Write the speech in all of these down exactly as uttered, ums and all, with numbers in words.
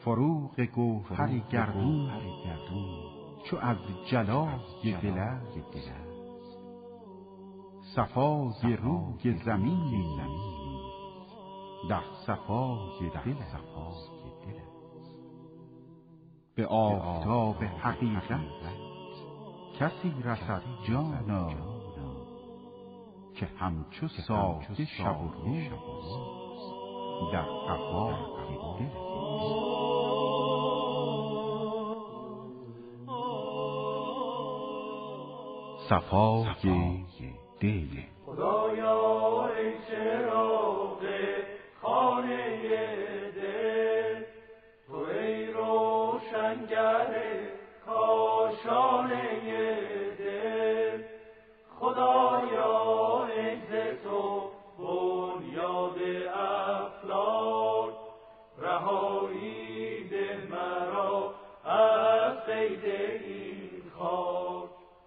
فروغ گوهر گردون چو از جلای دل است، صفای روی زمین در صفای دل است. به آفتاب حقیقت کسی رسد جانا، که همچو سایه شب و روز در قفای دل است. صفای دل. خدایا ای چراغ خانه دل، تو ای روشنگر کاشانه دل، خدایا ای ز تو بنیاد افلاک، رهایی ده مرا از قید این خاک.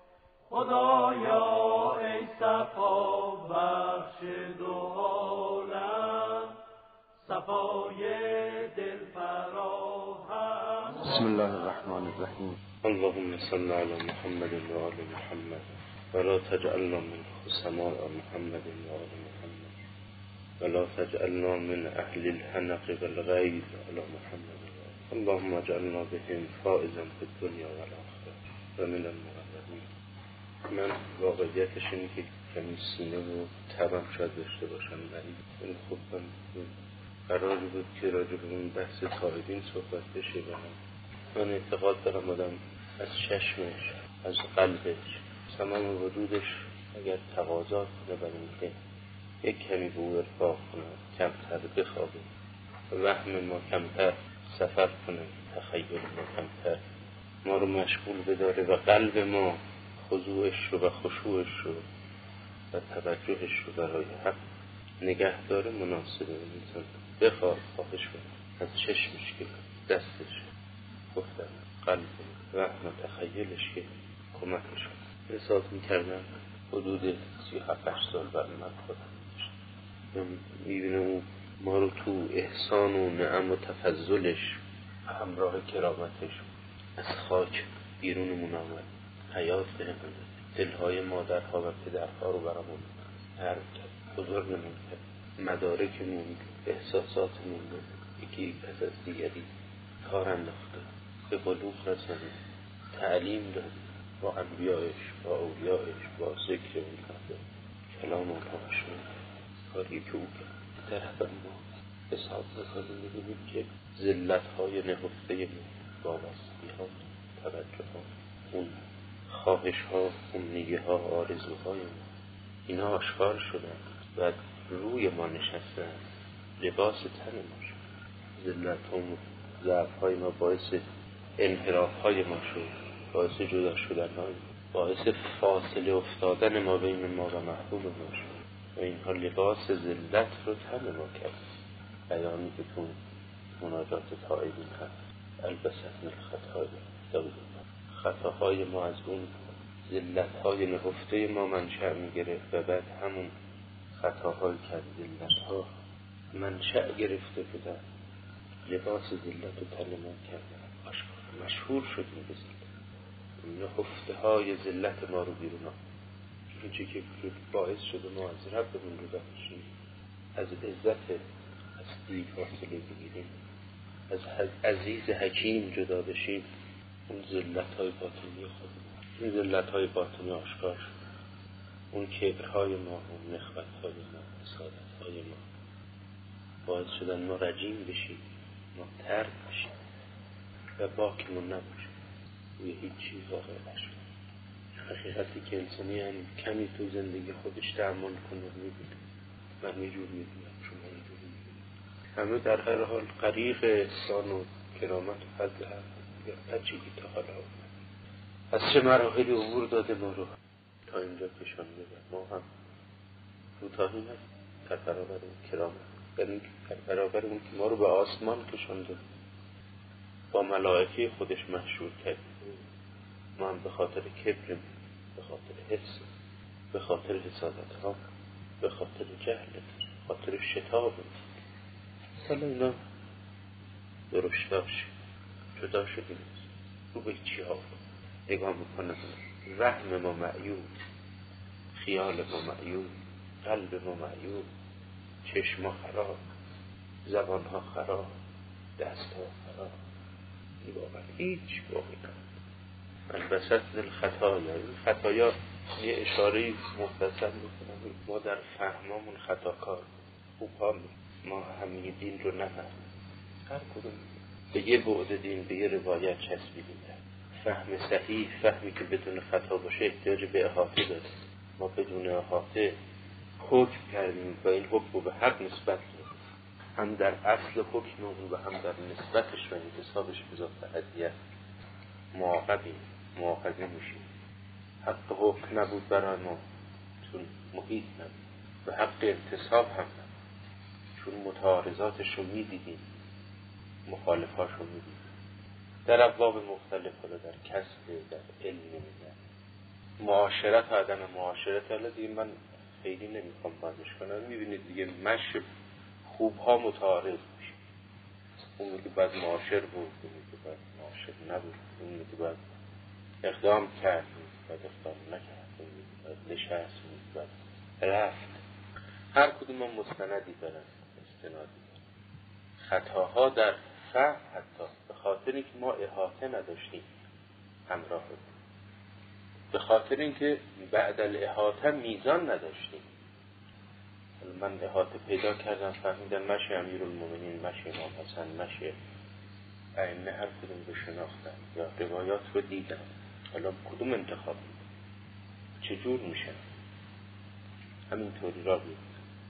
خدایا ای صفا بخش دو عالم، صفای دل فراهم. بسم الله الرحمن الرحیم. اللهم صل علی محمد و آل محمد ولا تجعلنا من خصماء محمد و آل محمد ولا تجعلنا من اهل الحنق والغیظ علی محمد. اللهم اجعلنا بهم فائزا فی الدنیا و الاخره و من المقربین. من واقعیتش اینه که کمی سینه و تبم شاید داشته باشم، ولی این خوب من قراری بود که راجع به اون بحث تایبین صحبت بشه. و من اعتقاد دارم آدم از چشمش، از قلبش، تمام وجودش اگر تقاضا کنه برای اینکه یک کمی به او ارفاق کنه، کمتر بخوابه، وهم ما کمتر سفر کنه، تخیل ما کمتر ما رو مشغول بداره و قلب ما خضوعش رو و خشوعش رو و توجهش رو برای حق نگه داره، مناسبه. انسان بخواد خواهش کنه از چشمش که دستش گفتن قلب وهم و تخیلش که کمکش کنه. احساس میکردم حدود سی و هفت سال برای من خودم میبینه اون ما رو تو احسان و نعم و تفضلش همراه کرامتش از خاک بیرونمون آمد، حیات بهمون داد، دلهای مادرها و پدرها رو برامون نرم کرد، بزرگمون کرد، مدارکمون، احساساتمون رو یکی پس از دیگری کار انداخته، به بلوغ رسانه، تعلیم داد با انبیایش، با اولیایش، با ذکر اون کرده، کلام اونها شد، کاری که او کرد. در حد ما حساب بکنیم ببینیم که ذلت‌های نهفته ما، وابستگی ها، توجه ها، اون خواهش ها، امنیه ها، آرزوهای ما، اینا آشکار شدن و روی ما نشستن، لباس تن ما شد. ذلت ها و ضعف های ما باعث انحراف های ما شد، باعث جدا شدن های باعث فاصله افتادن ما بین ما و محبوب ما شد و اینها لباس ذلت رو تن ما کرد. بیانی که تو مناجات تائبین هست، البستن الخطای داود، خطاهای ما از اون ذلت‌های نهفته ما منشأ می‌گرفت و بعد همون خطاهایی که از ذلت‌ها منشأ گرفته بودن لباس ذلت رو تن ما کردن، آشکار مشهور شدیم به ذلت، نهفته‌های ذلت ما رو بیرون آورد، این چیزی که باعث شده ما از ربمون رو بخشیم، از عزت از دیو فاصله بگیریم، از عزیز حکیم جدا بشیم. اون ذلت‌های باطنی خودمون، این ذلت‌های باطنی آشکار شد، اون کبرهای ما، اون نخوت‌های ما، حسادت‌های ما باعث شدن ما رجیم بشیم، ما ترک بشیم و باکمون نباشیم، روی هیچ چیز واقع نشد. حقیقتی که انسانی هم کمی تو زندگی خودش درمان کنه می‌بینه. من یه جور می‌بینم، شما یه جور می‌بینید، همه در هر حال غریق احسان و کرامت و فضل هم یا بچگی تا حالا از چه مراحلی عبور داده ما رو تا اینجا کشانده و ما هم کوتاهی هست در برابر اون کرامت، یعنی در برابر اون که ما رو به آسمان کشانده، با ملائکه خودش محشور کرد. ما هم به خاطر کبر، به خاطر حس، به خاطر حسادت ها، به خاطر جهل، به خاطر شتاب، حالا اینا درشتاش جدا شدیم رو به چی ها نگاه میکنم، وهم ما معیوب، خیال ما معیوب، قلب ما معیوب، چشم ها خراب، زبان ها خراب، دست ها خراب، این واقعا هیچ باقی نداره. البته الخطایا، این خطایا یه اشاره مختصر میکنم، ما در فهممون خطاکار، خوب ها ما همه دین رو نفهمیم، هر کدوم به یه بعد دین به یه روایت چسبیدیم. فهم صحیح، فهمی که بدون خطا باشه احتیاج به احاطه داره. ما بدون احاطه حکم کردیم و این حکم رو به حق نسبت داریم، هم در اصل حکم و هم در نسبتش و انتصابش به ذات هدیه معاقبیم، معاقبه میشیم. حق حکم نبود برای ما چون محیط نبود و حق انتصاب هم نبود چون متعارضاتش رو میدیدیم، مخالفاش رو میدیدیم در ابواب مختلف، حالا در کسب، در علم، در معاشرت و عدم معاشرت. حالا دیگه من خیلی نمیخوام بازش کنم، میبینید دیگه مش خوب ها متعارض میشه، اون میگه باید معاشر بود، اون میگه باید معاشر نبود، اون میگه باید اقدام کرد، باید اقدام نکرد، اون میگه باید نشست، اون میگه باید رفت. هر کدوم هم مستندی دارن، استنادی دارن. خطاها در فهم حتی به خاطر اینکه ما احاطه نداشتیم همراه بود، به خاطر اینکه بعد الاحاطه میزان نداشتیم. من احاطه پیدا کردم، فهمیدم مشی امیرالمومنین، مشی امام حسن، مشی ائمه هر کدوم رو شناختم یا روایات رو دیدم، حالا کدوم انتخاب چجور میشه؟ همینطوری را بود.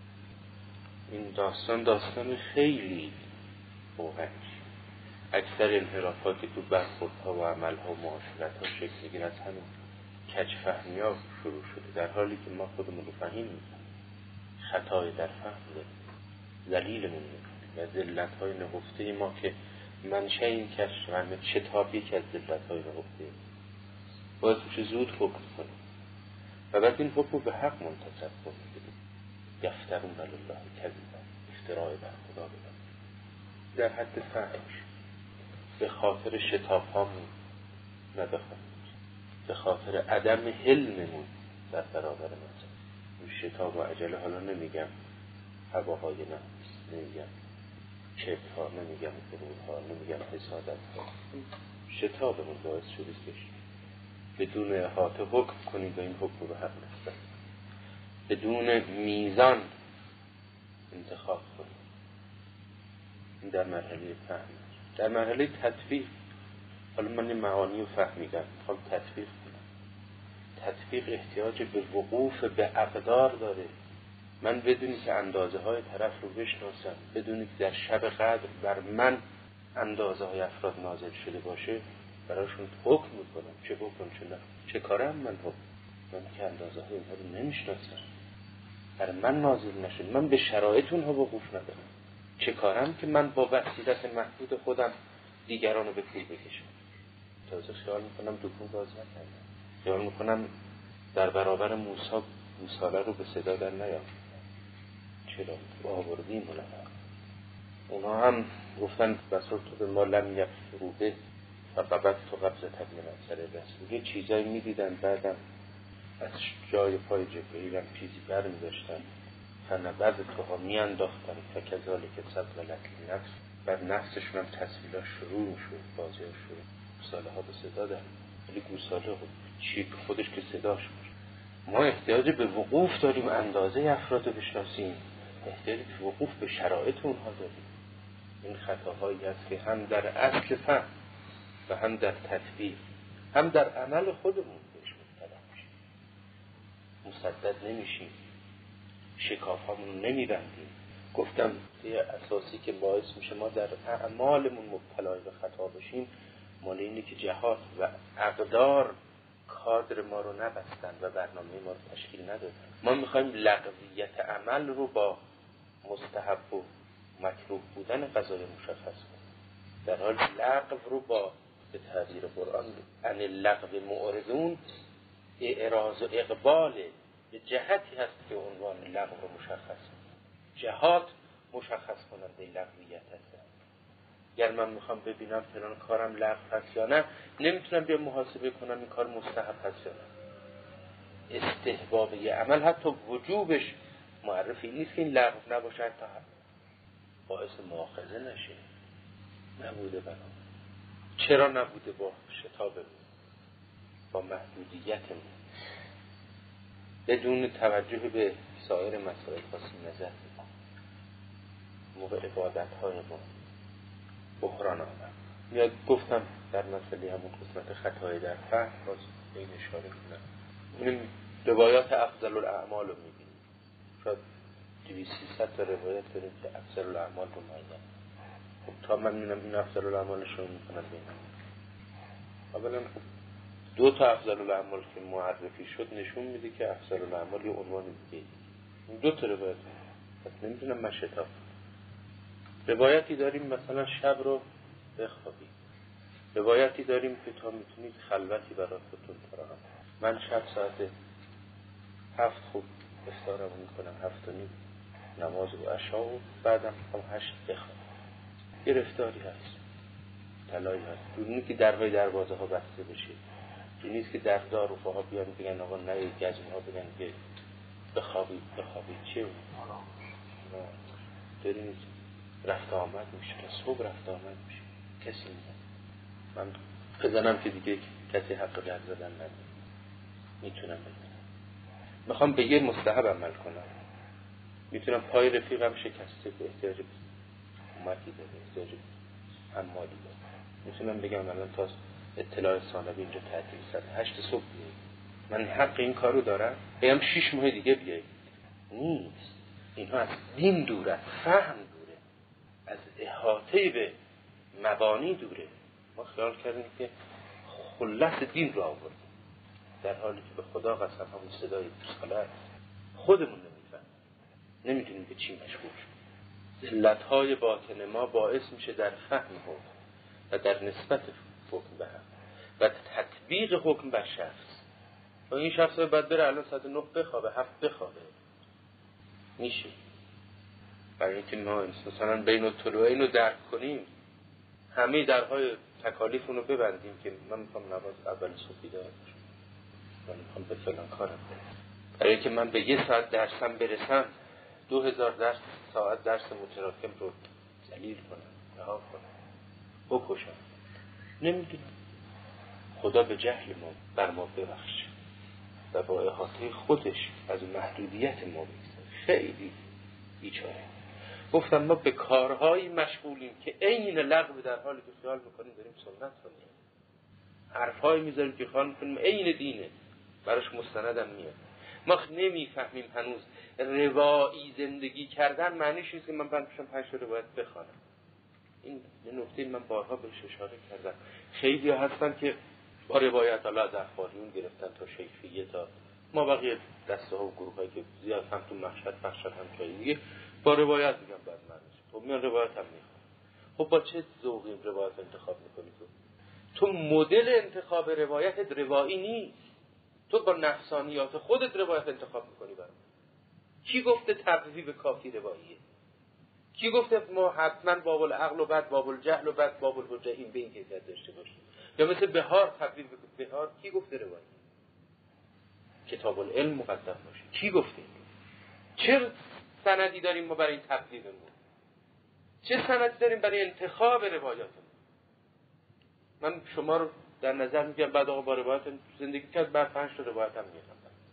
این داستان داستان خیلی بوهنج. اکثر انحرافات که تو برخوردها و عملها و معاشرتها شکل میگیره از همین کج فهمی ها شروع شده، در حالی که ما خودمون رو فهیم میکنیم، خطای در فهم داریم، ذلیلمون میکنیم و ذلت‌های نهفته ما که منشأ این کج فهم شتاب یکی از ذلت‌های نهفته باید چه زود حکم کنیم و بعد این حکم رو به حق منتصب کنیم. یفترون علی الله کذبا، افتراء بر خدا بدن در حد فهمش، به خاطر شتاب هامون نه به خاطر عدم حلممون در برابر مثلا شتاب و عجله. حالا نمیگم هواهای نفس، نمیگم کبر ها، نمیگم غرور ها، نمیگم حسادت ها. شتابمون باعث شده که بدون احاطه حکم کنیم و این حکم رو به حق نسبت، بدون میزان انتخاب کنیم. این در مرحله فهم. در مرحله تطبیق، حالا من این معانی رو فهمیدم، میخوام تطبیق کنم. تطبیق احتیاج به وقوف به اقدار داره. من بدونی که اندازه های طرف رو بشناسم، بدونی که در شب قدر بر من اندازه های افراد نازل شده باشه، براشون حکم میکنم چه بکن چه نه. چه کارم من حکم؟ من که اندازه های اینها رو نمیشناسم، بر من نازل نشد، من به شرایط اونها وقوف ندارم. چه کارم که من با وسیلت محدود خودم دیگران رو به پول بکشم؟ تازه خیال میکنم دکون باز نکردم، خیال میکنم در برابر موسی گوساله رو به صدا در نیام. چرا؟ آوردیم اونا اونا هم گفتن بسر تو به ما لم یفروده و قبض تو قبض تبین اثر رسول. یه چیزایی میدیدن، بعدم از جای پای جبرئیل هم چیزی بر میداشتن، فنبذ توها میانداختن فکذاله که صد ولت نفس، بر نفسشون هم تصویرها شروع میشود، بازی ها شروع، گوساله ها به صدا در ولی گوساله چی خودش که صداش میشه. ما احتیاج به وقوف داریم، اندازه افراد رو بشناسیم، احتیاج به وقوف به شرایط اونها داریم. این خطاهایی است که هم در اصل فهم و هم در تطبیق هم در عمل خودمون بهش مبتلا میشیم، مسدد نمیشیم، شکاف همون نمیبندیم. گفتم یه اساسی که باعث میشه ما در اعمالمون مبتلای به خطا بشیم مال اینه که جهات و اقدار کادر ما رو نبستن و برنامه ما رو تشکیل ندادن. ما میخوایم لغویت عمل رو با مستحب و مکروه بودن قضای مشخص کنیم، در حال لغو رو با به تعبیر قرآن ان اللغو معرضون اعراض و اقبال به جهتی هست که عنوان لغو رو مشخص کنیم. جهات مشخص کننده لغویت هست. گر من میخوام ببینم فلان کارم لغو هست یا نه، نمیتونم بیا محاسبه کنم این کار مستحب هست یا نه. استحباب یه عمل حتی وجوبش معرفی نیست که این لغو نباشه، حتی باعث مؤاخذه نشه. نبوده بنا چرا نبوده؟ با شتابمون، با محدودیتمون، بدون توجه به سایر مسائل خاصی نظر موقع عبادت های ما بحران آمد. میاد گفتم در مسئله همون قسمت خطای در فهم باز این اشاره کنم. اونیم روایات افضل الاعمال رو میبینیم، شاید دویست سیصد تا روایت داریم که افضل الاعمال رو معین. خب تا من میبینم این افضل الاعمالش رو میکنم بینم. اولا دو تا افضل الاعمال که معرفی شد نشون میده که افضل الاعمال یه عنوان دیگه. این دو تا روایت پس نمیدونم من شتاب. روایتی داریم مثلا شب رو بخوابید، روایتی داریم که تا میتونید خلوتی برای خودتون فراهم. من شب ساعت هفت خوب افطارم میکنم، هفت و نیم نماز و عشا و بعدم هم هشت بخوابم. یه رفتاری هست، طلایی هست. دونی که درهای دروازه ها بسته بشه، دونیست که در داروفه ها بیان بگن آقا نه، گزمه ها بگن که بخوابید بخوابید. چه اون؟ داریم رفت آمد میشه، تا صبح رفت آمد میشه. کسی میزن من بزنم که دیگه کسی حق لغو زدن نداره، میتونم بزنم. میخوام به یه مستحب عمل کنم، میتونم پای رفیقم شکسته به احتیاج امتی داره، احتیاج حمالی داره، میتونم بگم الان تا اطلاع ثانوی اینجا تعطیل ساعت هشت صبح بیایید. من حق این کارو دارم؟ بگم شیش ماه دیگه بیایید؟ نیست. اینها از دین دوره، فهم دوره، از احاطه به مبانی دوره. ما خیال کردیم که خلص دین رو آوردیم، در حالی که به خدا قسم همون صدای بسخاله است. خودمون نمیفهم، نمیدونیم به چی مشغول شد. ذلت‌های باطن ما باعث میشه در فهم حکم و در نسبت حکم به هم و تطبیق حکم بر شخص. و این شخص باید بره الان ساعت نه بخوابه، هفت بخوابه، میشه. برای اینکه ما مثلا بین الطلوعین رو درک کنیم، همه درهای تکالیف رو ببندیم که من میخوام نماز اول صبح بیدار باشم، من میخوام به فلان کارم برم. برای اینکه من به یه ساعت درسم برسم، دو هزار درس ساعت درس متراکم رو ذلیل کنم، رها کنم، بکشم. نمیدونم. خدا به جهل ما بر ما ببخش و با احاطه خودش از محدودیت ما بگذاره. خیلی بیچاره. گفتم ما به کارهایی مشغولیم که عین لغو، در حالی که خیال میکنیم داریم سنت رو میگیم. حرفهایی میذاریم که خیال میکنیم عین دینه، براش مستندم میاد. ما نمیفهمیم هنوز روایی زندگی کردن معنیش نیست که من بندشم پنج تا روایت بخوانم. این نکته من بارها بهش اشاره کردم. خیلی هستن که با روایت الله از اخباریون گرفتن تا شیخیه، تا ما بقیه دسته ها و گروه هایی که زیاد هم تو مشهد بخشن هم جایی دیگه با روایت میگم بعد معنیش. خب میان روایت هم میخوان. خب با چه ذوقی روایت انتخاب میکنی تو؟ تو مدل انتخاب روایتت روایی نیست، تو با نفسانیات خودت روایت انتخاب میکنی. برام کی گفته تقویب کافی رواییه؟ کی گفته ما حتما باب العقل و بعد باب الجهل و بعد باب الحجه این به این کیفیت داشته باشیم؟ یا مثل بهار تقویب بهار کی گفته روایی؟ کتاب العلم مقدم باشه. کی گفته؟ چه سندی داریم ما برای این تقویبمون؟ چه سندی داریم برای انتخاب روایاتمون؟ من شما رو در نظر میگیرم، بعد آقا با روایت زندگی کرد، بعد پنج تا روایت هم میگم.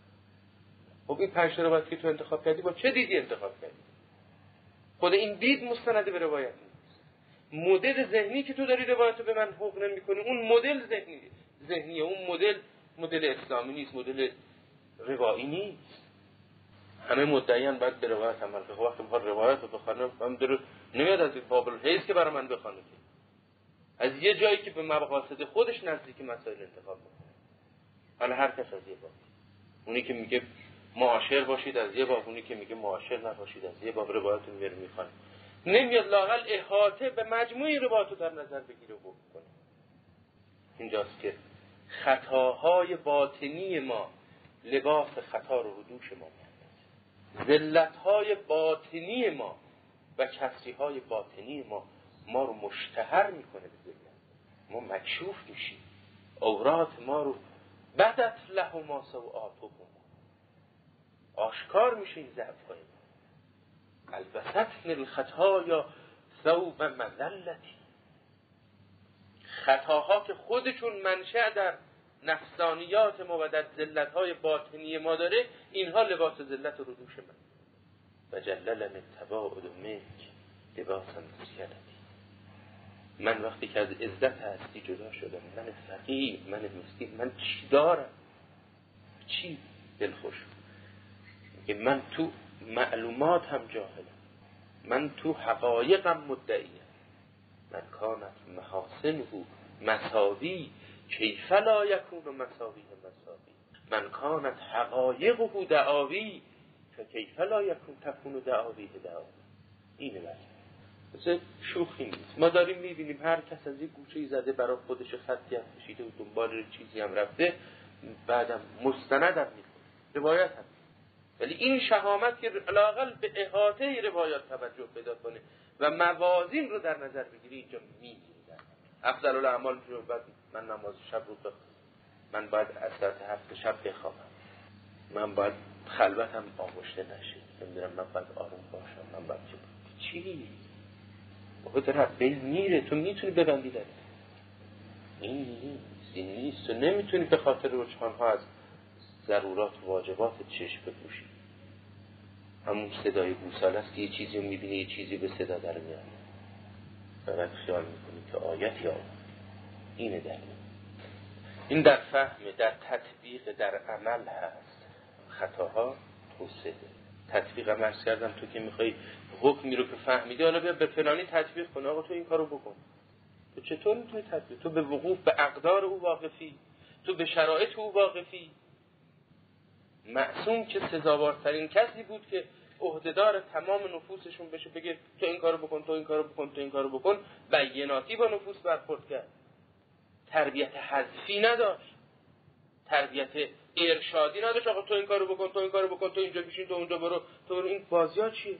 خب این پنج تا روایت که تو انتخاب کردی با چه دیدی انتخاب کردی؟ خود این دید مستند به روایت نیست. مدل ذهنی که تو داری روایت رو به من حکم نمی‌کنی، اون مدل ذهنی ذهنیه، اون مدل مدل اسلامی نیست، مدل روایی نیست. همه مدعیان باید به روایت عمل کنه. وقتی میخواد روایت رو بخونه، هم داره نمیاد از این باب الحیث که برای من بخونه، که از یه جایی که به مقاصد خودش نزدیک مسائل انتخاب میکنه. حالا هر کس از یه باب، اونی که میگه معاشر باشید از یه باب، اونی که میگه معاشر نباشید از یه باب، روایت رو میاره میخونه. نمیاد لااقل احاطه به مجموعی روایت رو در نظر بگیره و بکنه. اینجاست که خطاهای باطنی ما لباس خطا رو رو دوش ما میاندازه. ذلت‌های باطنی ما و کسری‌های باطنی ما ما رو مشتهر میکنه به ذلت، ما مکشوف میشیم، عورات ما رو بدت لهما سوآتهما، آشکار میشه این ضعف‌های ما. البستن الخطایا ثوب مذلتی، خطاها که خودشون منشأ در نفسانیات ما و در ذلت‌های باطنی ما داره، اینها لباس ذلت رو دوش من. و جللن التباعد منک لباسا مسکنتی، من وقتی که از عزت هستی جدا شدم، من فقیر، من مسکین، من چی دارم؟ چی دلخوش؟ که من تو معلومات هم جاهلم، من تو حقایقم مدعیم. من کانت محاسنه مساوی کیف لا یکون مساویه مساوی، من کانت حقایقه دعاوی فکیف لا یکون تکون دعاویه دعاوی. اینه بس مثل شوخی نیست. ما داریم میبینیم هر کس از یک گوشه‌ای زده برای خودش خطی هم کشیده و دنبال چیزی هم رفته، بعدم مستند هم میکنه، روایت هم. ولی این شهامت که علاقل به احاطه روایات توجه پیدا کنه و موازین رو در نظر بگیری، اینجا میگیره. افضل الاعمال جو بعد من نماز شب رو بخونم، من باید از ساعت هفت شب بخوابم، من باید خلوتم آغشته نشه، نمیدونم من باید آروم باشم، من باید چی چی بابا در بین میره، تو میتونی ببندی داره. این نیست، این نیست. تو نمیتونی به خاطر رجحان‌ها از ضرورات و واجبات چشم بپوشی. همون صدای گوساله است که یه چیزی رو میبینی، یه چیزی به صدا در میاد، بعد خیال میکنی که آیتی آمد. اینه دلیل. این در فهم، در تطبیق، در عمل هست. خطاها توسعه. تطبیق عمل کردم، تو که میخوای حکمی رو که فهمیدی حالا بیا به فلانی تطبیق کن، آقا تو این کارو بکن. تو چطور میتونی تطبیق؟ تو به وقوف به اقدار او واقفی، تو به شرایط او واقفی. معصوم که سزاوارترین کسی بود که عهدهدار تمام نفوسشون بشه، بگه تو این کارو بکن، تو این کارو بکن، تو این کارو بکن، بیناتی با نفوس برخورد کرد. تربیت حذفی نداشت، تربیت ارشادی نداشت. آقا تو این کارو بکن، تو این کارو بکن، تو اینجا بشین، تو اونجا برو، تو برو. این بازی‌ها چیه؟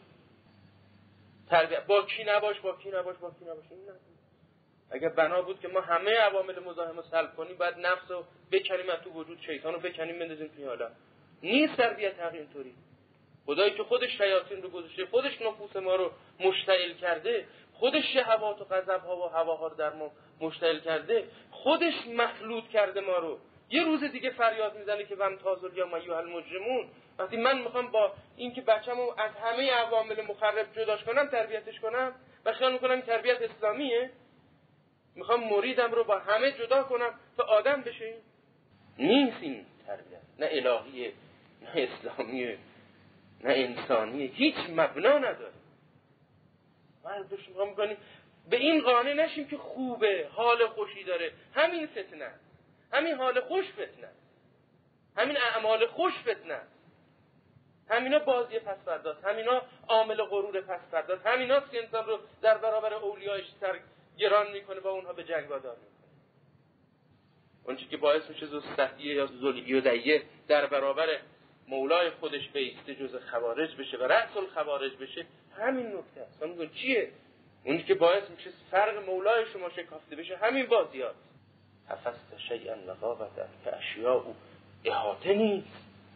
تربیت با کی نباش، با کی نباش، با کی نباش. این نه. اگر بنا بود که ما همه عوامل مزاحم رو سلب کنیم، بعد نفس رو بکنیم از تو وجود، شیطان رو بکنیم بندازیم توی حالا. نیست تربیت حق اینطوری. خدایی که خودش شیاطین رو گذاشته، خودش نفوس ما رو مشتعل کرده، خودش شهوات و غضب‌ها و هواها رو در ما مشتعل کرده، خودش مخلوط کرده ما رو. یه روز دیگه فریاد میزنه که وامتازوا یا ایها المجرمون. وقتی من میخوام با اینکه بچه‌مو از همه عوامل مخرب جداش کنم، تربیتش کنم و خیال میکنم تربیت اسلامیه، میخوام مریدم رو با همه جدا کنم تا آدم بشه. نیست این تربیت، نه الهیه، نه اسلامیه، نه انسانیه، هیچ مبنا نداره. ما دوش میخوام میکنیم به این قانع نشیم که خوبه، حال خوشی داره. همین فتنه، همین حال خوش فتنه، همین اعمال خوش فتنه، همینا بازی پس پرداز، همینا عامل غرور پس پرداز، همیناست که انسان رو در برابر اولیایش سر گران میکنه، با اونها به جنگ وادار میکنه. اونچه که باعث میشه زستحیه یا ذوالجدیه در برابر مولای خودش بیسته جز خوارج بشه و رأس الخوارج بشه، همین نکته است. اون چیه؟ اونی که باعث میشه فرق مولای شما شکافته بشه، همین بازیات. حفظت شیئا لغابت که اشیاء او احاطه نیست.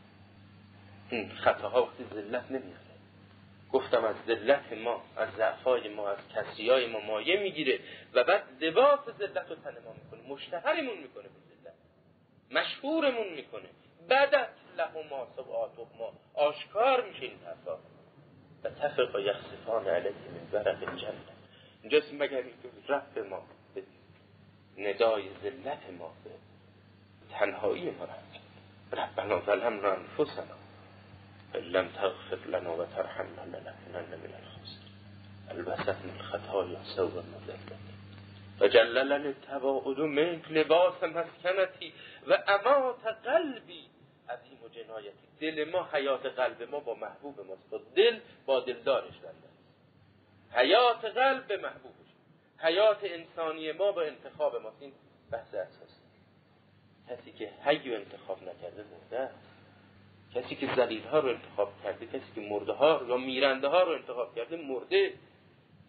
این خطاها وقتی ذلت نمیاره. گفتم از ذلت ما، از ضعفای ما، از کسریای ما مایه میگیره و بعد لباس ذلت رو تن ما میکنه، مشتهرمون میکنه به ذلت، مشهورمون میکنه. بدت لهما سوآتهما، آشکار میشه این حرفا. و تفق و یخصفان علیه من ورق الجنه. اینجاست مگر اینکه رب ما به ندای ذلت ما، به تنهایی ما رب ربنا ظلمنا انفسنا لم تغفر لنا و ترحمنا لنكونن من الخاسرین. البستن الخطایا ثوب مذلتی و جللن التباعد منک لباس مسکنتی و امات قلبی عظیم و جنایتی. دل ما، حیات قلب ما با محبوب ماست. با دل، با دلدارش بنده است. حیات قلب به محبوبش، حیات انسانی ما با انتخاب ماست. این بحث اساسی. کسی که حی انتخاب نکرده مرده است. کسی که ذلیل ها رو انتخاب کرده، کسی که مرده ها یا میرنده ها رو انتخاب کرده مرده.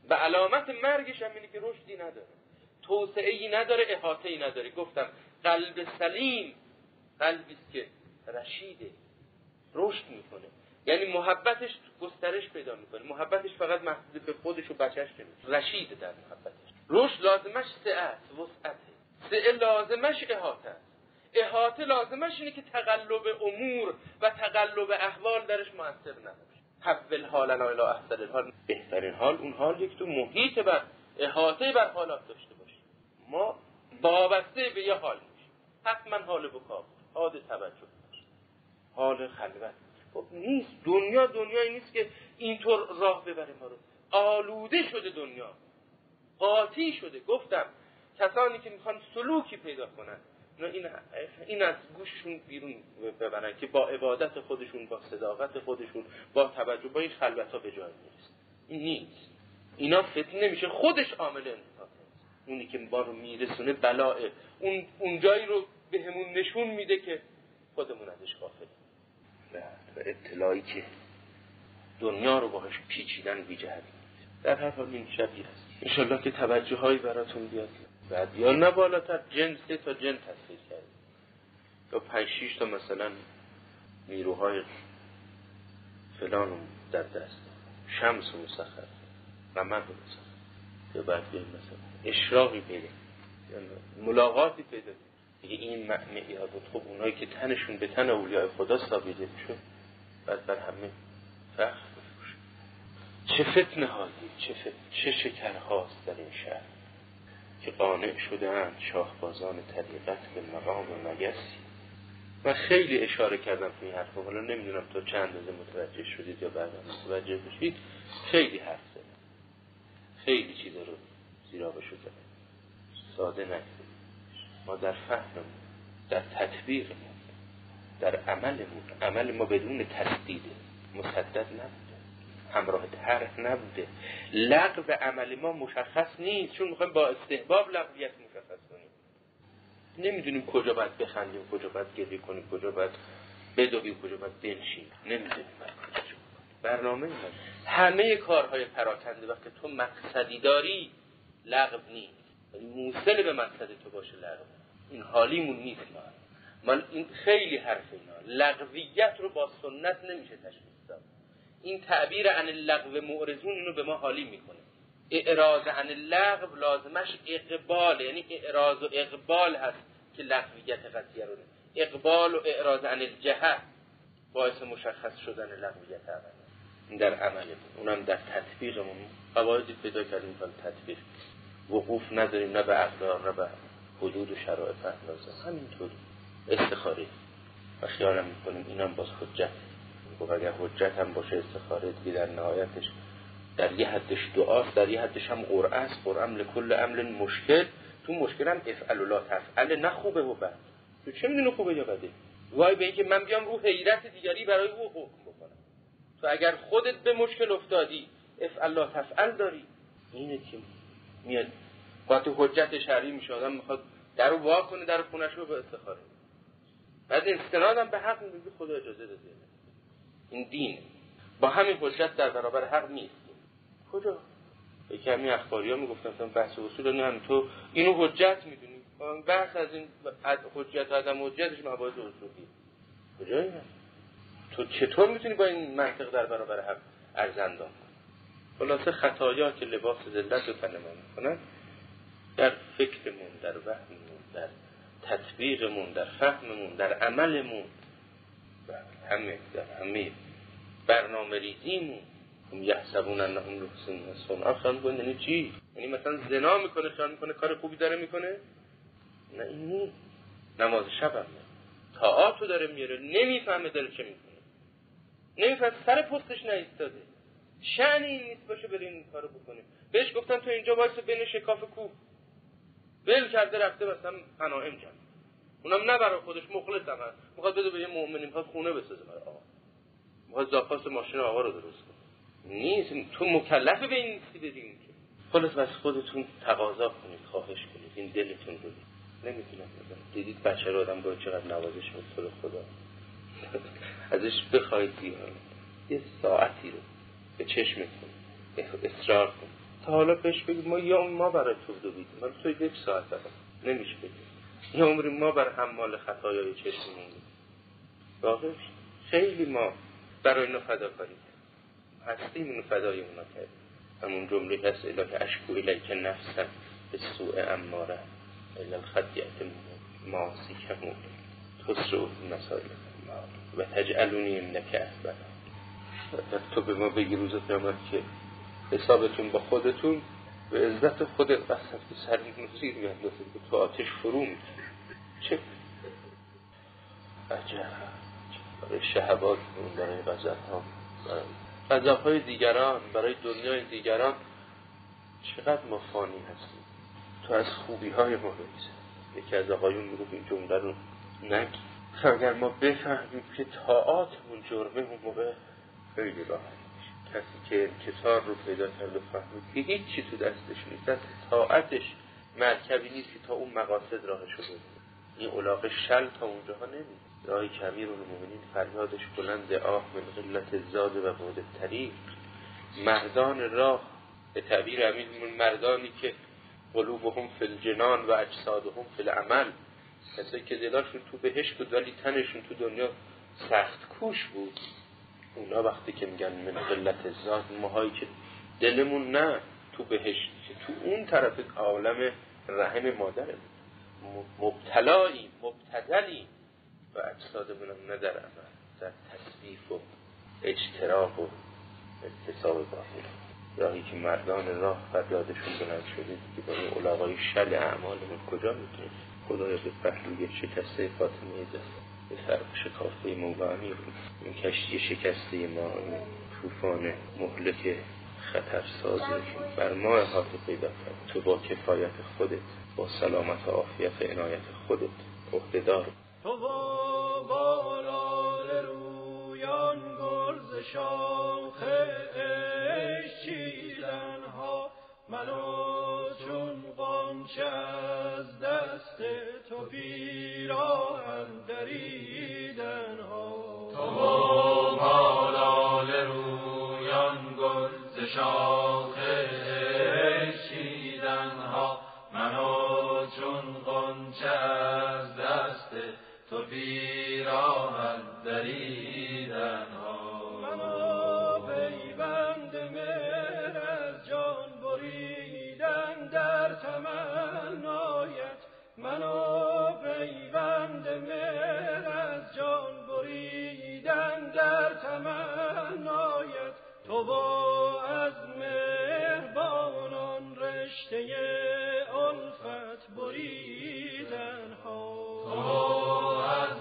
و علامت مرگش هم اینه که رشدی نداره، توسعه‌ای نداره، احاطه‌ای نداره. گفتم قلب سلیم قلبی است که رشیده، رشد میکنه، یعنی محبتش گسترش پیدا میکنه. محبتش فقط محدود به خودش و بچه‌ش نیست، رشیده در محبتش. رشد لازمش سعت، وسعته. سعه لازمش احاطه است. احاطه لازمش اینه که تقلب امور و تقلب احوال درش مؤثر نباشه. حول حالنا الی احسن الحال، بهترین حال اون حالی که تو محیط بر احاطه بر حالات داشته باشی. ما وابسته به یه حال میشیم، حتما حال بکا، حال توجه، حال خلوت. خب نیست، دنیا دنیایی نیست که اینطور راه ببره ما رو. آلوده شده دنیا، قاطی شده. گفتم کسانی که میخوان سلوکی پیدا کنن، این این از گوششون بیرون ببرن که با عبادت خودشون، با صداقت خودشون، با توجه به این خلوت‌ها به جای میرسن. این نیست. اینا فتنه نمیشه، خودش عامل انحطاطه. اونی که ما رو میرسونه بلاه، اون اون جایی رو بهمون نشون میده که خودمون ازش غافلیم. و اطلاعی که دنیا رو باهاش پیچیدن بی‌جهت. در هر حال این شبیه است. ان شاءالله که توجه هایی براتون بیاد. بعد یا نه بالاتر جن سه تا جن تصویر کرد، یا پنج شیش تا مثلا نیروهای فلان در دست، شمس و مسخر، قمر و مسخر، یا بعد بیاییم مثلا اشراقی پیدا، یا ملاقاتی پیدا. دیگه این معنی یاد بود. خب اونایی که تنشون به تن اولیاء خدا ثابته شد، بعد بر همه فخر بفروشه. چه فتنه هایی، چه فتنه، چه شکرهاست در این شهر که قانع شده‌اند شاهبازان طریقت به مقام مگسی. من خیلی اشاره کردم به این حرفا، حالا نمیدونم تا چند اندازه متوجه شدید یا بعدا متوجه بشید. خیلی حرف زدم، خیلی چیزا رو زیرا شدم، ساده نگذارید. ما در فهممون، در تطبیقمون، در عملمون، عمل ما بدون تسدید مسدد نبوده، همراه طرح نبوده. لغو عمل ما مشخص نیست، چون میخوایم با استحباب لغویت مشخص کنیم. نمیدونیم کجا باید بخندیم، کجا باید گریه کنیم، کجا باید بدویم، کجا باید بنشیم. نمیدونیم برنامه این هست. همه کارهای پراکنده وقتی تو مقصدی داری لغو نیست، موصل به مقصد تو باشه لغو. این حالیمون نیست. ما من این خیلی حرف اینا لغویت رو با سنت نمیشه تشخیص داد. این تعبیر عن اللغو معرضون اینو به ما حالی میکنه. اعراض عن اللغو لازمش اقبال، یعنی اعراض و اقبال هست که لغویت قضیه رو نه. اقبال و اعراض عن الجهه باعث مشخص شدن لغویت عمل. این در عمله بود، اونم در تطبیقمون قواعدی پیدا کردیم تا تطبیق وقوف نداریم، نه به اقدار نه به حدود و شرایط لازم. همینطور استخاره و خیالم میکنیم اینم باز حجت. و اگر حجت هم باشه استخاره دیگه در نهایتش در یه حدش دعاست، در یه حدش هم قرعه است. قرعه لکل امر مشکل، تو مشکل هم افعل و لا تفعل، نه خوبه و بد. تو چه میدونی خوبه یا بده؟ وای به این که من بیام رو حیرت دیگری برای او حکم بکنم. تو اگر خودت به مشکل افتادی افعل لا تفعل داری. اینه که میاد وقتی حجت شرعی میشه، آدم میخواد در رو وا کنه، در خونش رو به استخاره. بعد استنادم به حق میگه خدا اجازه داده. این دین با همین حجت در برابر حق نیست. کجا؟ یکی همین اخباری ها میگفتن مثلا بحث اصول نه هم تو اینو حجت میدونی، بحث از این حجت عدم حجتش مباحث اصولی. کجا اینه؟ تو چطور میتونی با این منطق در برابر حق ارزندان کنی؟ خلاصه خطایا که لباس ذلت و تنمان میکنن در فکرمون، در وهممون، در تطبیقمون، در فهممون، در عملمون، همه در همه برنامه ریزیمون. هم یحسبون انهم یحسنون صنعا. خیال کنه یعنی چی؟ یعنی مثلا زنا میکنه خیال میکنه کار خوبی داره میکنه؟ نه این نیست. نماز شب هم نه، طاعاتو داره میاره، نمیفهمه داره چه میکنه، نمیفهمه، سر پستش نایستاده. شأن این نیست باشه بره این کارو بکنه. بهش گفتن تو اینجا وایس بین شکاف کوه، ول کرده رفته مثلا غنایم جمع. اونم نه برای خودش، مخلص هم هست، میخواد بده به یه مؤمنی، میخواد خونه بسازه برای آقا، میخواد زاپاس ماشین آقا رو درست کنه. نیست، تو مکلف به این نیستی دیگه. خلاص بس خودتون تقاضا کنید، خواهش کنید، این دلتون رو نمیتونم بزنم. دیدید بچه رو آدم باید چقدر نوازش میکنه خدا ازش بخواید دیگه یه ساعتی رو به چشمتون اصرار کن تا حالا بهش بگید ما یا ما برای تو دویدیم، من توی یک ساعت دارم نمیشه بگید یا عمری ما بر حمال خطایای چشممون بودیم. واقعا خیلی ما برای اینا فداکاری کردیم، هستیمونو فدای اونا کردیم. همون جمله هست الهی اشکو الیک نفسا به سوء اماره الی الخطیئة معاصی کمون تسرع مسائل و تجعلونی انک احبنا. تو به ما بگی روز قیامت که حسابتون با خودتون به عزت خودت قسم که سرمون زیر میاندازه که تو آتش فرو میگی. چه عجب برای شهوات، برای غضب ها، برای غضب های دیگران، برای دنیای دیگران چقدر ما فانی هستیم. تو از خوبی های ما بگذر. یکی از آقایون میگفت این جمله رو نگی، اگر ما بفهمیم که طاعاتمون جرمه اون موقع خیلی راحت میشه. کسی که انکسار رو پیدا کرد و فهمید که هیچی تو دستش نیست، دست طاعتش مرکبی نیست که تا اون مقاصد راهشو بره. این الاغ شل تا اونجاها نمیده. راهی که امیرالمومنین فریادش بلند آه من قلت زاد و بعد طریق. مردان راه به تعبیر امیرالمومنین مردانی که قلوبهم فی الجنان و اجسادهم فی العمل، کسایی که دلاشون تو بهشت بود ولی تنشون تو دنیا سخت کوش بود. اونا وقتی که میگن من قلت زاد، ماهایی که دلمون نه تو بهشت، که تو اون طرف عالم رحم مادره مبتلایی مبتدلی و اجسادمون هم نه در عمل، در تصویف و اجتراب و اکتساب باطل. راهی که مردان راه فریادشون بلند شده که با این الاغای شل اعمالمون کجا میتونیم. خدایا به پهلوی شکسته فاطمه زهرا، به فرق شکافته مولا امیر، این کشتی شکسته ما، این طوفان مهلک خطرسازی که بر ما احاطه پیدا کرد، تو با کفایت خودت، با سلامت و عافیت عنایت خودت عهده‌دار. تو با بالال رویان گرز شاخ عشق چیدنها، منو چون غنچه از دست تو پیراهن دریدنها. تو با بالال رویان گرز شاخ عشق چیدنها، منو چون غنچه از دست تو پیراهن دریدنها. منو پیوند مهر از جان بریدن در تمنایت، منو پیوند مهر از جان بریدن در تمنایت. تو با از مهربانان رشته الفت بریدن ها. تو از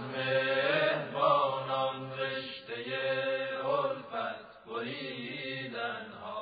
مهربانان رشته الفت بریدن ها.